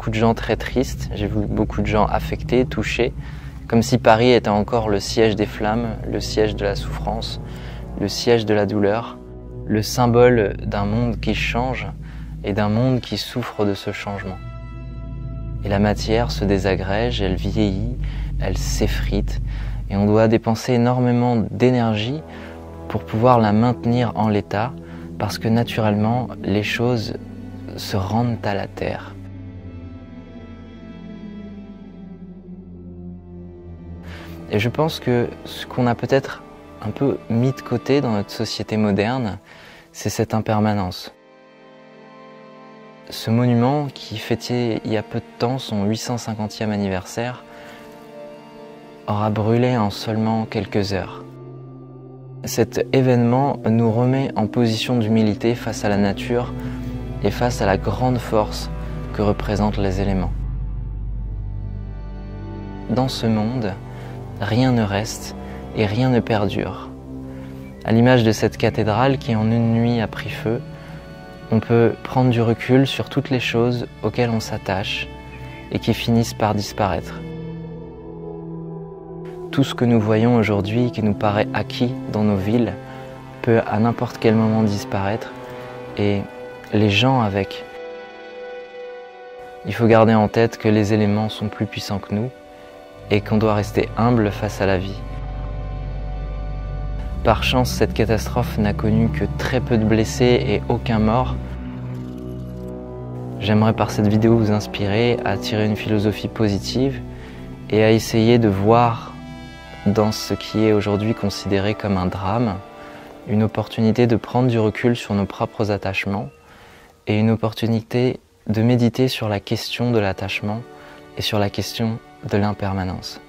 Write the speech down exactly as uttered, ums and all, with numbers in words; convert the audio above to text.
beaucoup de gens très tristes, j'ai vu beaucoup de gens affectés, touchés, comme si Paris était encore le siège des flammes, le siège de la souffrance, le siège de la douleur, le symbole d'un monde qui change et d'un monde qui souffre de ce changement. Et la matière se désagrège, elle vieillit, elle s'effrite, et on doit dépenser énormément d'énergie pour pouvoir la maintenir en l'état, parce que naturellement, les choses se rendent à la terre. Et je pense que ce qu'on a peut-être un peu mis de côté dans notre société moderne, c'est cette impermanence. Ce monument qui fêtait il y a peu de temps son huit cent cinquantième anniversaire aura brûlé en seulement quelques heures. Cet événement nous remet en position d'humilité face à la nature et face à la grande force que représentent les éléments. Dans ce monde, rien ne reste et rien ne perdure. À l'image de cette cathédrale qui en une nuit a pris feu, on peut prendre du recul sur toutes les choses auxquelles on s'attache et qui finissent par disparaître. Tout ce que nous voyons aujourd'hui, qui nous paraît acquis dans nos villes, peut à n'importe quel moment disparaître, et les gens avec. Il faut garder en tête que les éléments sont plus puissants que nous et qu'on doit rester humble face à la vie. Par chance, cette catastrophe n'a connu que très peu de blessés et aucun mort. J'aimerais par cette vidéo vous inspirer à tirer une philosophie positive et à essayer de voir dans ce qui est aujourd'hui considéré comme un drame, une opportunité de prendre du recul sur nos propres attachements et une opportunité de méditer sur la question de l'attachement et sur la question de l'impermanence.